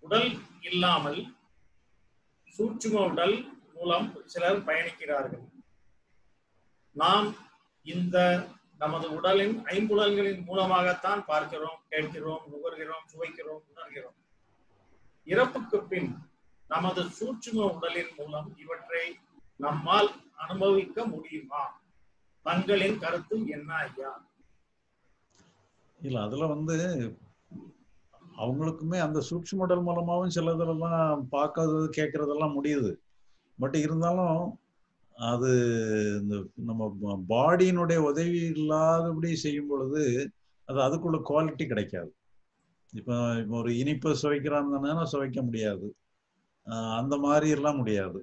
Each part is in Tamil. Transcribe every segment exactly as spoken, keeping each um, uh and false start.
உடல் இல்லாமல் சூட்சும உடல் மூலம் சிலர் பயணிக்கிறார்கள். நாம் இந்த நமது உடலின் ஐம்புலன்களின் மூலமாகத்தான் பார்க்கிறோம், கேட்கிறோம், நுகர்கிறோம், சுவைக்கிறோம், உணர்கிறோம். இறப்புக்கு பின் நமது சூட்சும உடலின் மூலம் இவற்றை நம்மால் அனுபவிக்க முடியுமா? தங்களின் கருத்து என்ன ஐயா? இல்ல, அதுல வந்து அவங்களுக்குமே அந்த சூட்சும உடல் மூலமாவும் சிலதெல்லாம் பார்க்கறது கேட்கறதெல்லாம் முடியுது. பட் இருந்தாலும் அது இந்த நம்ம பாடியினுடைய உதவி இல்லாதபடி செய்யும் பொழுது அது அதுக்குள்ள குவாலிட்டி கிடைக்காது. இப்போ இப்போ ஒரு இனிப்பை சுவைக்கிறாங்கன்னா சுவைக்க முடியாது, அந்த மாதிரி எல்லாம் முடியாது.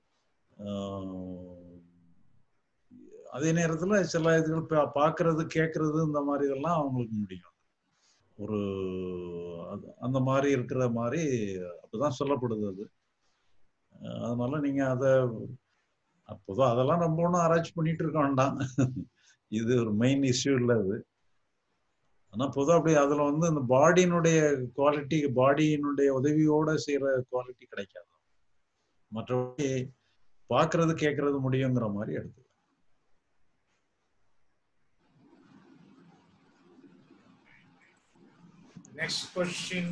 அதே நேரத்துல சில இதுகள் பார்க்கறது கேட்கறது இந்த மாதிரி இதெல்லாம் அவங்களுக்கு முடியும். ஒரு அந்த மாதிரி இருக்கிற மாதிரி அப்பதான் சொல்லப்படுது அது. அதனால நீங்க அதை அப்போதான் அதெல்லாம் ரொம்ப ஒன்றும் ஆராய்ச்சி பண்ணிட்டு இருக்க வேண்டாம். இது ஒரு மெயின் இஷ்யூ இல்லை அது. ஆனா பொதுவாக அப்படி அதுல வந்து இந்த பாடியினுடைய குவாலிட்டி, பாடியினுடைய உதவியோட செய்யற குவாலிட்டி கிடைக்காது. மற்றபடி பார்க்கறது கேட்கறது முடியுங்கிற மாதிரி எடுத்து. Next question.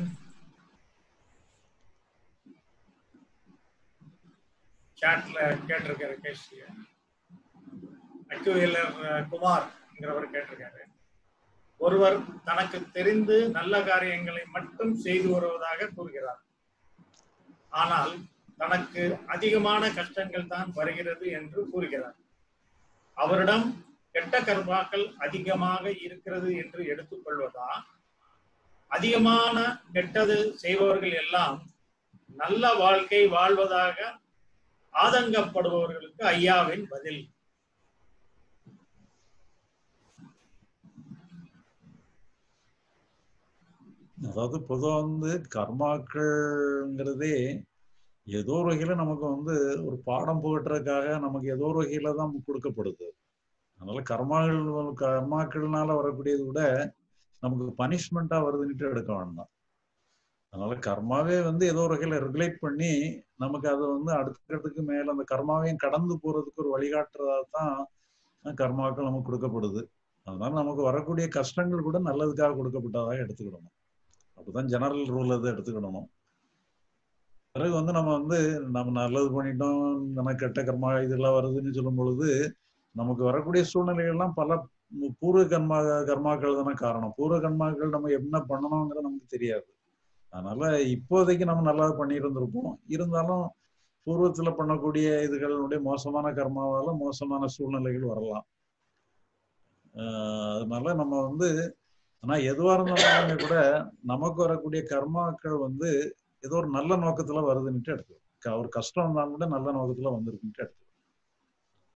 Chatல கேட்டிருக்காரு கேஷ்ய அக்யூஎல்ஆர் குமார்ங்கிறவர் கேட்டிருக்காரு. ஒருவர் தனக்கு தெரிந்து நல்ல காரியங்களை மட்டும் செய்து வருவதாக கூறுகிறார். ஆனால் தனக்கு அதிகமான கஷ்டங்கள் தான் வருகிறது என்று கூறுகிறார். அவரிடம் கெட்ட கர்மாக்கள் அதிகமாக இருக்கிறது என்று எடுத்துக்கொள்வதா? அதிகமான கெட்டது செய்பவர்கள் எல்லாம் நல்ல வாழ்க்கை வாழ்வதாக ஆதங்கப்படுபவர்களுக்கு ஐயாவின் பதில். அதாவது பொதுவாக வந்து கர்மாக்கள்ங்கிறதே ஏதோ ஒரு வகையில நமக்கு வந்து ஒரு பாடம் புகட்டுறதுக்காக நமக்கு ஏதோ ஒரு வகையில தான் கொடுக்கப்படுது. அதனால கர்மாக்கள் கர்மாக்கள்னால வரக்கூடியது கூட நமக்கு பனிஷ்மெண்டா வருதுன்னுட்டு எடுக்க வேண்டாம். அதனால கர்மாவே வந்து ஏதோ ஒரு வகையில ரெகுலேட் பண்ணி நமக்கு அதை வந்து அடுத்த கட்டத்துக்கு மேல அந்த கர்மாவையும் கடந்து போறதுக்கு ஒரு வழிகாட்டுறதா தான் கர்மாக்கள் நமக்கு கொடுக்கப்படுது. அதனால நமக்கு வரக்கூடிய கஷ்டங்கள் கூட நல்லதுக்காக கொடுக்கப்பட்டதாக எடுத்துக்கிடணும். அப்படிதான் ஜெனரல் ரூல் அதை எடுத்துக்கிடணும். பிறகு வந்து நம்ம வந்து நம்ம நல்லது பண்ணிட்டோம், நமக்கு கெட்ட கர்மா இதெல்லாம் வருதுன்னு சொல்லும் பொழுது நமக்கு வரக்கூடிய சூழ்நிலைகள்லாம் பல பூர்வ கர்மா கர்மாக்கள் தானே காரணம். பூர்வ கர்மாக்கள் நம்ம என்ன பண்ணணுங்கிறது நமக்கு தெரியாது. அதனால இப்போதைக்கு நம்ம நல்லா பண்ணியிருந்திருப்போம். இருந்தாலும் பூர்வத்துல பண்ணக்கூடிய இதுகளுடைய மோசமான கர்மாவால மோசமான சூழ்நிலைகள் வரலாம். ஆஹ் அதனால நம்ம வந்து ஆனா எதுவா இருந்தாலும் கூட நமக்கு வரக்கூடிய கர்மாக்கள் வந்து ஏதோ ஒரு நல்ல நோக்கத்துல வருதுன்னுட்டு எடுத்துக்கணும். ஒரு கஷ்டம் இருந்தாலும் கூட நல்ல நோக்கத்துல வந்திருக்குன்ட்டு எடுத்துக்கணும்.